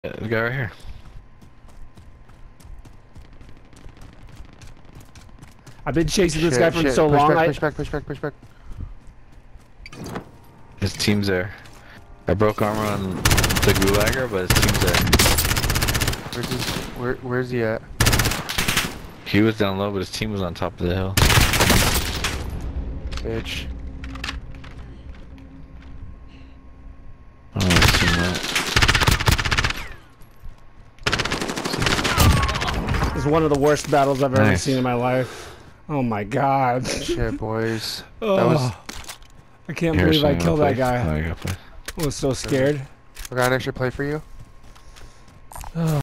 The guy right here. I've been chasing this guy for so push long. Push back. His team's there. I broke armor on the Gulagger, but his team's there. Where's he at? He was down low, but his team was on top of the hill. Bitch. I don't know if I've seen that. It's one of the worst battles I've ever Nice. seen in my life. Oh my god. Shit, boys. Oh, That was. I can't believe I killed that guy. Oh, you gotta play. I was so scared. I got an extra play for you.